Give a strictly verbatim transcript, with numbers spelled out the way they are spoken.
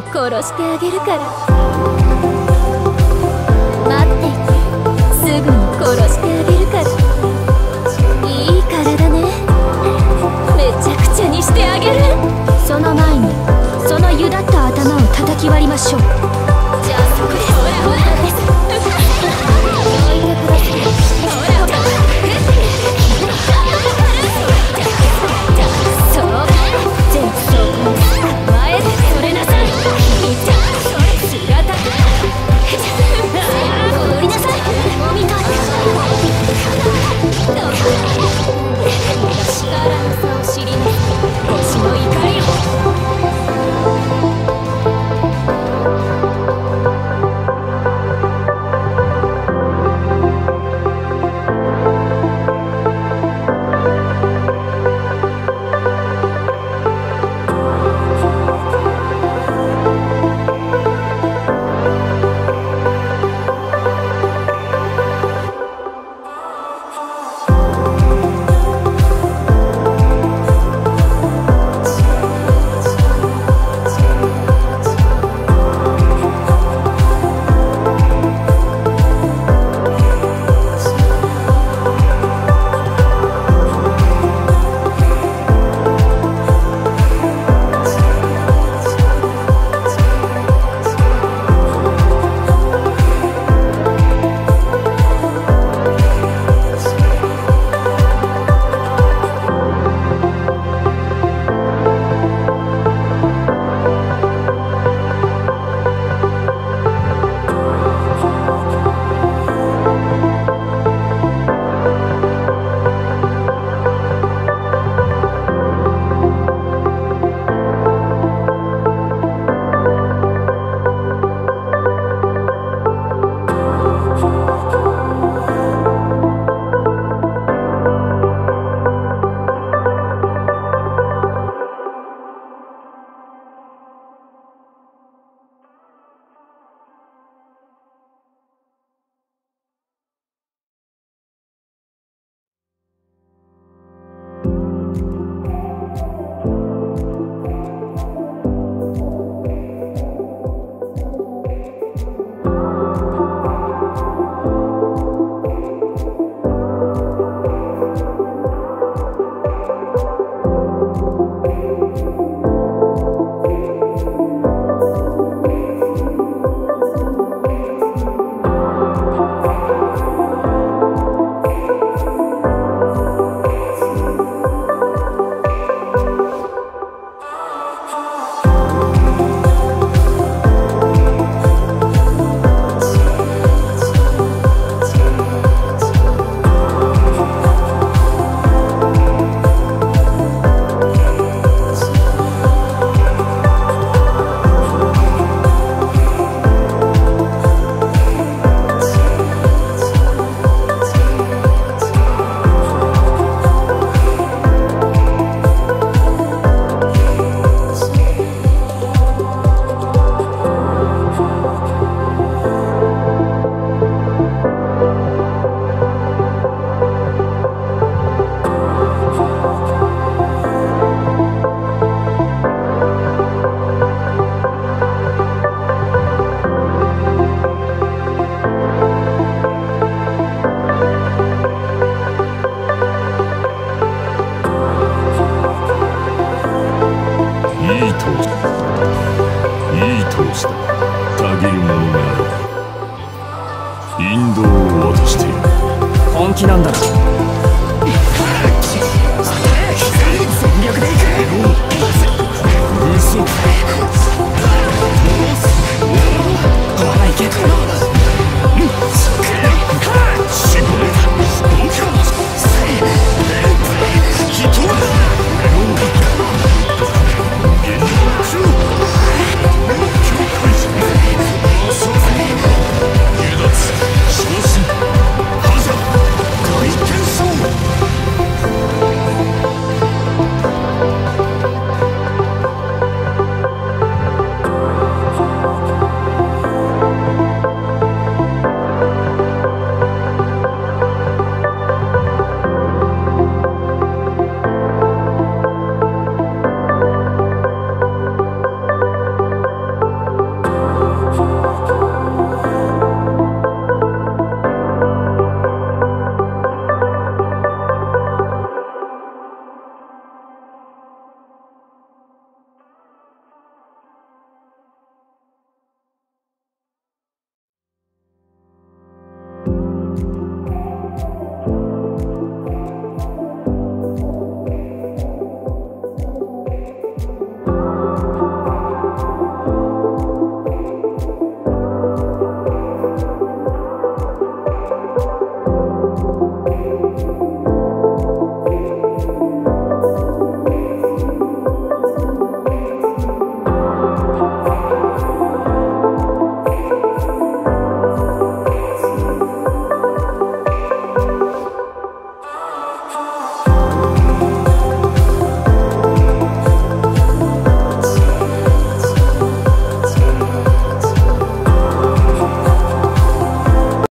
殺してあげるから。待っていて、すぐに殺してあげるから。いい体ね。めちゃくちゃにしてあげる。その前にそのゆだった頭を叩き割りましょう。じゃあそこでほらほらです。どいてください。ほらほら。そう全部そう前でそれなさい。いたそれ姿降りなさい。お見事。力の差を知りなさい。星の怒りを。 引導を渡している。 本気なんだな。